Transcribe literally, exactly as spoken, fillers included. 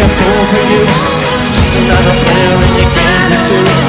a fool for you, just another player in your game or two.